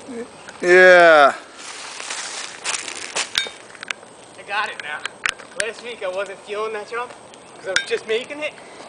Yeah. I got it now. Last week I wasn't feeling that jump because I was just making it.